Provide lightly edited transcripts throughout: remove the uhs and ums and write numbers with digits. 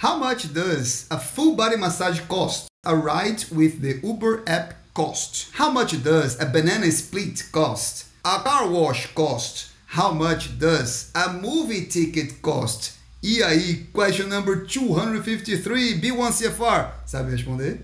How much does a full body massage cost? A ride with the Uber app cost? How much does a banana split cost? A car wash cost? How much does a movie ticket cost? E aí, question number 253, B1 CFR. Sabe responder?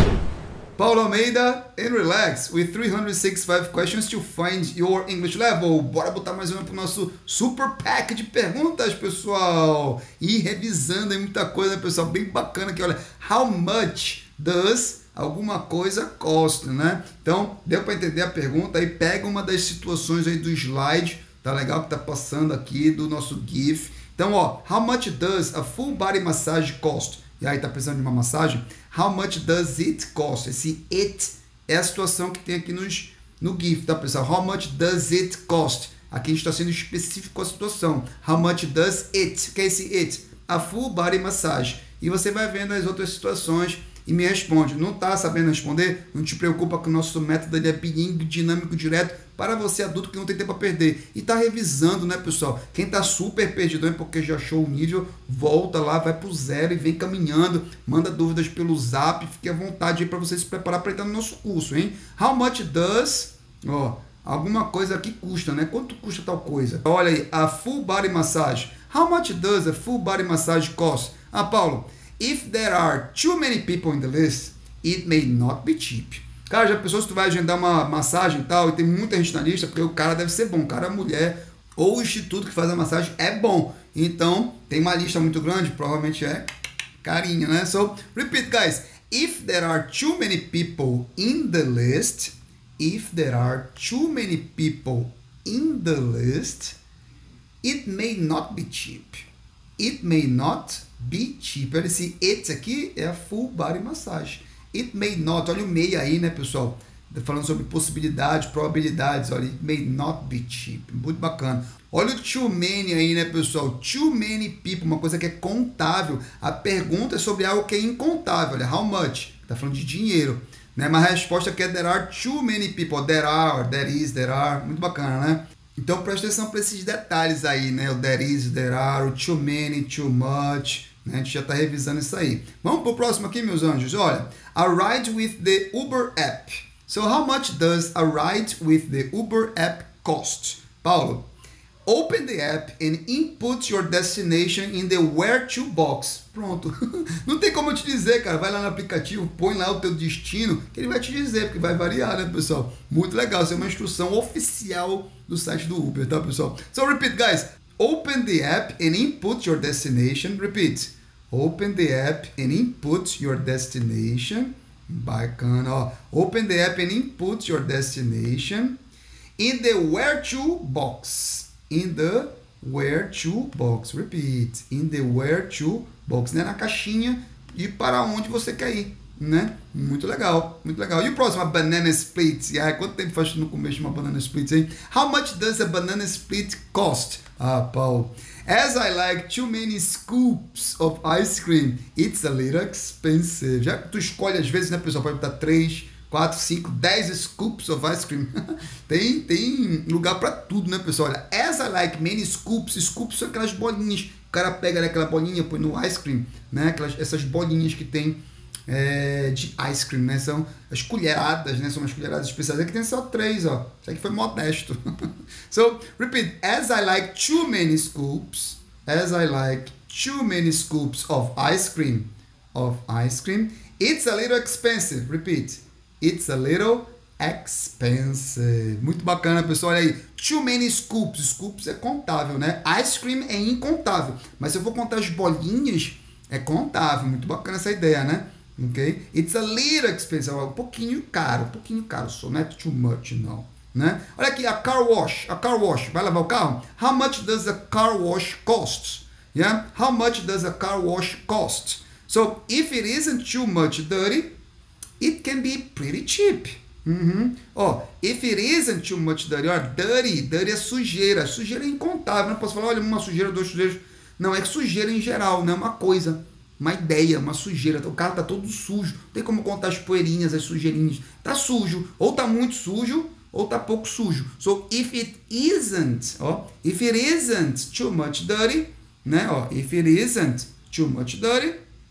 Paulo Almeida, and relax with 365 questions to find your English level. Bora botar mais uma pro nosso super pack de perguntas, pessoal. E revisando aí muita coisa, pessoal, bem bacana aqui, olha. How much does alguma coisa cost, né? Então, deu para entender a pergunta aí? Pega uma das situações aí do slide, tá legal que tá passando aqui do nosso GIF. Então, ó, how much does a full body massage cost? E aí, tá precisando de uma massagem? How much does it cost? Esse it é a situação que tem aqui no GIF, tá, pessoal? How much does it cost? Aqui a gente está sendo específico com a situação. How much does it? O que é esse it? A full body massage. E você vai vendo as outras situações e me responde. Não está sabendo responder? Não te preocupa que o nosso método ele é bilíngue, dinâmico, direto, para você adulto que não tem tempo a perder. E tá revisando, né, pessoal? Quem tá super perdido é porque já achou o nível, volta lá, vai pro zero e vem caminhando. Manda dúvidas pelo zap, fique à vontade aí para você se preparar para entrar no nosso curso, hein? How much does... Ó, alguma coisa aqui custa, né? Quanto custa tal coisa? Olha aí, a full body massage. How much does a full body massage cost? Ah, Paulo, if there are too many people in the list, it may not be cheap. Cara, já pensou se tu vai agendar uma massagem e tal, e tem muita gente na lista, porque o cara deve ser bom, o cara é mulher, ou o instituto que faz a massagem é bom. Então, tem uma lista muito grande, provavelmente é carinho, né? So, repeat, guys. If there are too many people in the list, if there are too many people in the list, it may not be cheap. It may not be cheap. Olha, esse it aqui é a full body massage. It may not, olha o may aí, né, pessoal? Falando sobre possibilidades, probabilidades, olha, it may not be cheap. Muito bacana. Olha o too many aí, né, pessoal? Too many people, uma coisa que é contável. A pergunta é sobre algo que é incontável, olha, how much? Tá falando de dinheiro, né? Mas a resposta aqui é there are too many people. There are, there is, there are. Muito bacana, né? Então presta atenção para esses detalhes aí, né? O there is, there are, o too many, too much, né? A gente já está revisando isso aí. Vamos para o próximo aqui, meus anjos. Olha, a ride with the Uber app. So how much does a ride with the Uber app cost? Paulo, open the app and input your destination in the where to box. Pronto. Não tem como eu te dizer, cara. Vai lá no aplicativo, põe lá o teu destino, que ele vai te dizer, porque vai variar, né, pessoal? Muito legal. Isso é uma instrução oficial do site do Uber, tá, pessoal? So, repeat, guys. Open the app and input your destination. Repeat. Open the app and input your destination. Bacana, ó. Open the app and input your destination in the where to box. In the where to box. Repeat. In the where to box, né? Na caixinha de para onde você quer ir, né? Muito legal, muito legal. E o próximo, a banana split. E aí, quanto tempo faz no começo de uma banana split, hein? How much does a banana split cost? Ah, Paulo. As I like too many scoops of ice cream, it's a little expensive. Já que tu escolhe às vezes, né, pessoal? Pode botar 3, 4, 5, 10 scoops of ice cream. tem lugar para tudo, né, pessoal? Olha, as I like many scoops. Scoops são aquelas bolinhas. O cara pega, né, aquela bolinha, põe no ice cream, né? Essas bolinhas que tem de ice cream, né? São as colheradas, né? São umas colheradas especiais. Aqui tem só 3, ó. Isso aqui foi modesto. So, repeat. As I like too many scoops. As I like too many scoops of ice cream. It's a little expensive. Repeat. It's a little expensive. Muito bacana, pessoal. Olha aí. Too many scoops. Scoops é contável, né? Ice cream é incontável. Mas se eu for contar as bolinhas, é contável. Muito bacana essa ideia, né? Ok? It's a little expensive. Um pouquinho caro. So not too much, não. Né? Olha aqui, a car wash. Vai lavar o carro? How much does a car wash cost? Yeah? How much does a car wash cost? So, if it isn't too much dirty, it can be pretty cheap. If it isn't too much dirty, dirty é sujeira. Sujeira é incontável. Não posso falar, olha, uma sujeira, 2 sujeiras. Não, é sujeira em geral, não é uma coisa. Uma ideia, uma sujeira. O cara tá todo sujo. Não tem como contar as poeirinhas, as sujeirinhas. Tá sujo. Ou tá muito sujo, ou tá pouco sujo. So, if it isn't too much dirty, né? If it isn't too much dirty,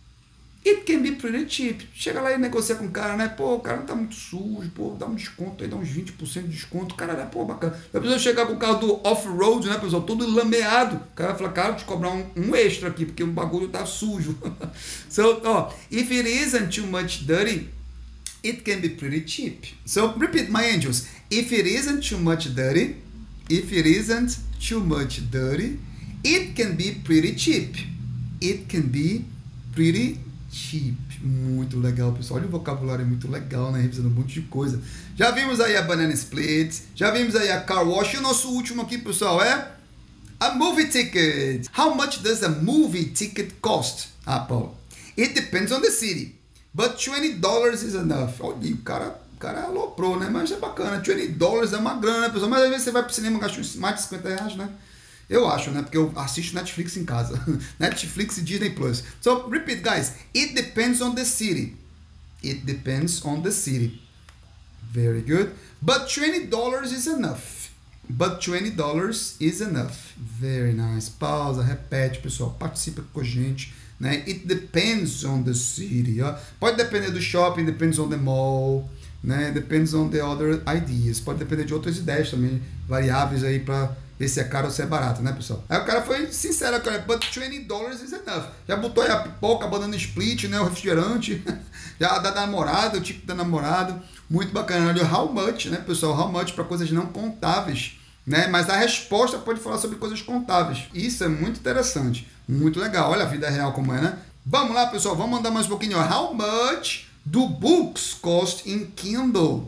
It can be pretty cheap. Chega lá e negocia com o cara, né? Pô, o cara não tá muito sujo, pô, dá um desconto aí, dá uns 20% de desconto. O cara, né? Pô, bacana. A pessoa chegar com o carro do off-road, né, pessoal? Todo lameado. O cara vai falar, cara, vou te cobrar um extra aqui, porque o bagulho tá sujo. So, if it isn't too much dirty, it can be pretty cheap. So, repeat, my angels. If it isn't too much dirty, if it isn't too much dirty, it can be pretty cheap. It can be pretty cheap. Muito legal, pessoal. Olha o vocabulário, é muito legal, né? Revisando um monte de coisa. Já vimos aí a banana split, já vimos aí a car wash. E o nosso último aqui, pessoal, é a movie ticket. How much does a movie ticket cost? Ah, Paulo. It depends on the city, but $20 is enough. Olha, o cara aloprou, né? Mas é bacana. $20 é uma grana, pessoal. Mas às vezes você vai pro cinema e gasta mais de R$50, né? Eu acho, né? Porque eu assisto Netflix em casa. Netflix e Disney Plus. So, repeat, guys. It depends on the city. It depends on the city. Very good. But $20 is enough. But $20 is enough. Very nice. Pausa, repete, pessoal. Participa com a gente. Né? It depends on the city. Ó. Pode depender do shopping, depends on the mall. Né? Depends on the other ideas. Pode depender de outras ideias também. Variáveis aí para ver se é caro ou se é barato, né, pessoal? Aí o cara foi sincero, cara, but $20 is enough. Já botou aí a pipoca, a banana split, né, o refrigerante, já da namorada, o tipo da namorada, muito bacana. Olha, how much, né, pessoal? How much para coisas não contáveis, né? Mas a resposta pode falar sobre coisas contáveis. Isso é muito interessante, muito legal. Olha a vida real como é, né? Vamos lá, pessoal, vamos andar mais um pouquinho. How much do books cost in Kindle?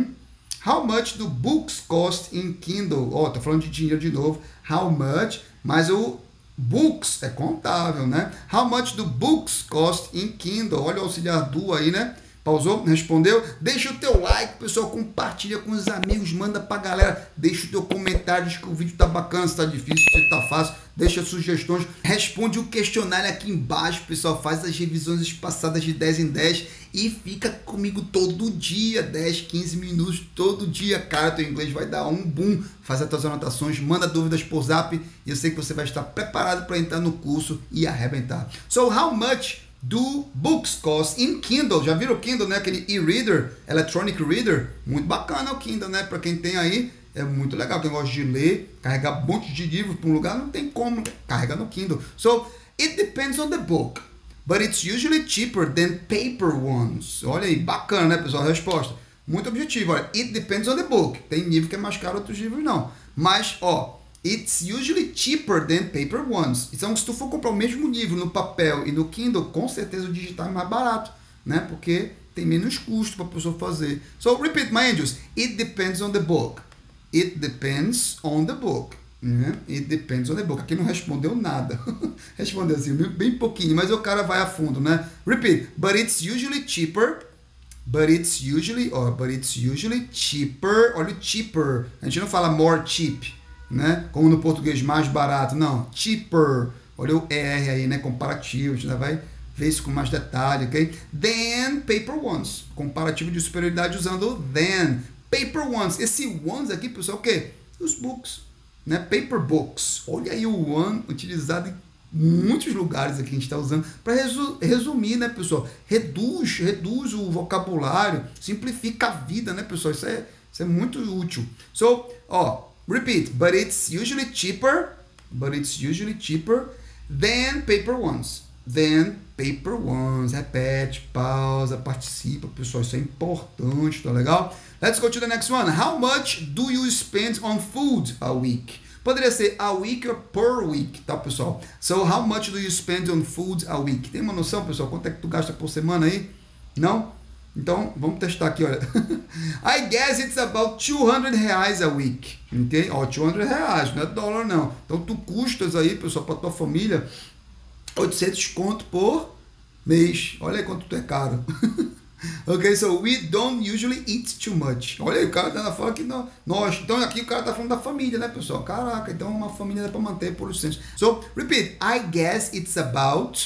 How much do books cost in Kindle? Ó, tô falando de dinheiro de novo. How much? Mas o books é contável, né? How much do books cost in Kindle? Olha o auxiliar do aí, né? Pausou? Respondeu? Deixa o teu like, pessoal. Compartilha com os amigos. Manda pra galera. Deixa o teu comentário. Diz que o vídeo tá bacana, se tá difícil, se tá fácil. Deixa sugestões. Responde o questionário aqui embaixo, pessoal. Faz as revisões espaçadas de 10 em 10. E fica comigo todo dia. 10, 15 minutos todo dia. Cara, teu inglês vai dar um boom. Faz as tuas anotações. Manda dúvidas por zap. E eu sei que você vai estar preparado para entrar no curso e arrebentar. So, how much do books cost in Kindle? Já viram o Kindle, né? Aquele e-reader, electronic reader, muito bacana o Kindle, né? Para quem tem aí, é muito legal. Quem gosta de ler, carregar um monte de livros para um lugar, não tem como, carrega no Kindle. So, it depends on the book, but it's usually cheaper than paper ones. Olha aí, bacana, né, pessoal? A resposta, muito objetiva. Olha, it depends on the book. Tem livro que é mais caro, outros livros não. Mas, ó, it's usually cheaper than paper ones. Então, se tu for comprar o mesmo livro no papel e no Kindle, com certeza o digital é mais barato, né? Porque tem menos custo para a pessoa fazer. So, repeat, my angels. It depends on the book. It depends on the book. Né? It depends on the book. Aqui não respondeu nada. Respondeu assim, bem pouquinho, mas o cara vai a fundo, né? Repeat. But it's usually cheaper. But it's usually cheaper. Olha o cheaper. A gente não fala more cheap, né? Como no português, mais barato. Não, cheaper. Olha o ER aí, né? Comparativo. A gente ainda vai ver isso com mais detalhe, ok? Than paper ones. Comparativo de superioridade usando than. Paper ones. Esse ones aqui, pessoal, o quê? Os books, né? Paper books. Olha aí o one utilizado em muitos lugares aqui a gente está usando para resumir, né, pessoal? Reduz o vocabulário, simplifica a vida, né, pessoal? Isso é muito útil. So, ó, repeat, but it's usually cheaper than paper ones. Than paper ones. Repete, pausa, participa, pessoal. Isso é importante, tá legal? Let's go to the next one. How much do you spend on food a week? Poderia ser a week or per week, tá, pessoal? So, how much do you spend on food a week? Tem uma noção, pessoal? Quanto é que tu gasta por semana aí? Não? Então, vamos testar aqui, olha. I guess it's about R$200 a week. Ok? Ó, R$200, não é dólar, não. Então, tu custas aí, pessoal, para tua família, 800 conto por mês. Olha aí quanto tu é caro. Ok, so we don't usually eat too much. Olha aí, o cara tá falando que nós. Então, aqui o cara tá falando da família, né, pessoal? Caraca, então uma família dá para manter por 800. So, repeat. I guess it's about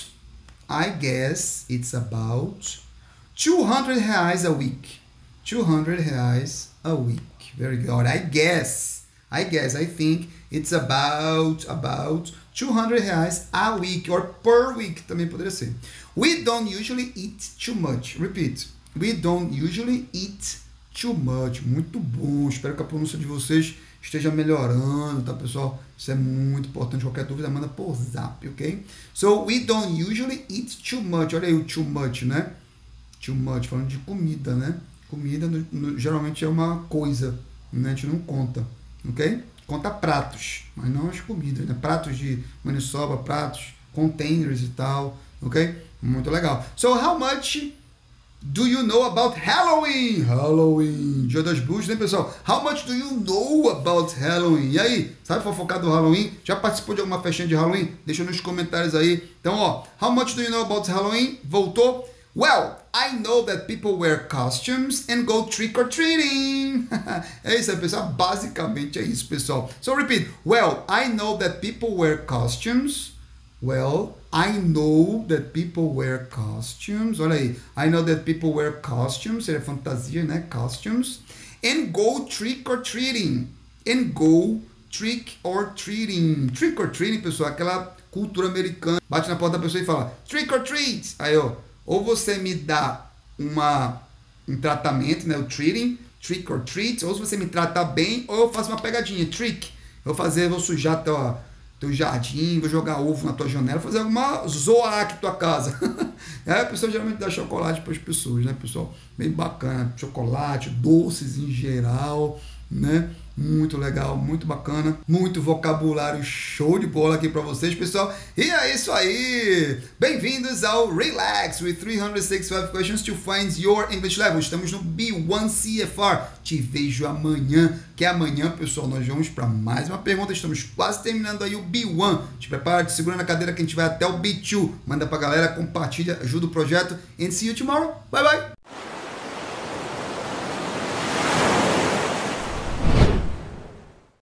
R$200 a week. R$200 a week. Very good. I I think it's about 200 reais a week, or per week, também poderia ser. We don't usually eat too much. Repeat. We don't usually eat too much. Muito bom. Espero que a pronúncia de vocês esteja melhorando, tá, pessoal? Isso é muito importante. Qualquer dúvida, manda por zap, ok? So, we don't usually eat too much. Olha aí o too much, né? Too much, falando de comida, né? Comida geralmente é uma coisa, né? A gente não conta, ok? Conta pratos, mas não as comidas, né? Pratos de maniçoba, pratos, containers e tal, ok? Muito legal. So, how much do you know about Halloween? Halloween, Dia das Bruxas, né, pessoal? How much do you know about Halloween? E aí, sabe fofocar do Halloween? Já participou de alguma festinha de Halloween? Deixa nos comentários aí. Então, ó, how much do you know about Halloween? Voltou? Well, I know that people wear costumes and go trick-or-treating. É isso aí, pessoal. Basicamente é isso, pessoal. So, repeat. Well, I know that people wear costumes. Well, I know that people wear costumes. Olha aí. I know that people wear costumes. Seria fantasia, né? Costumes. And go trick-or-treating. And go trick-or-treating. Trick-or-treating, pessoal, aquela cultura americana. Bate na porta da pessoa e fala trick-or-treat. Aí, ó. Ou você me dá um tratamento, né? O treating. Trick or treat. Ou se você me trata bem, ou eu faço uma pegadinha. Trick. Vou sujar teu jardim, vou jogar ovo na tua janela, fazer alguma zoar aqui tua casa. A pessoa geralmente dá chocolate para as pessoas, né, pessoal? Bem bacana. Chocolate, doces em geral, né? Muito legal, muito bacana. Muito vocabulário show de bola aqui para vocês, pessoal. E é isso aí! Bem-vindos ao Relax with 365 Questions to Find Your English Level. Estamos no B1 CFR. Te vejo amanhã, que amanhã, pessoal, nós vamos para mais uma pergunta. Estamos quase terminando aí o B1. Te prepara, te segura na cadeira que a gente vai até o B2. Manda pra galera, compartilha, ajuda o projeto. And see you tomorrow. Bye, bye!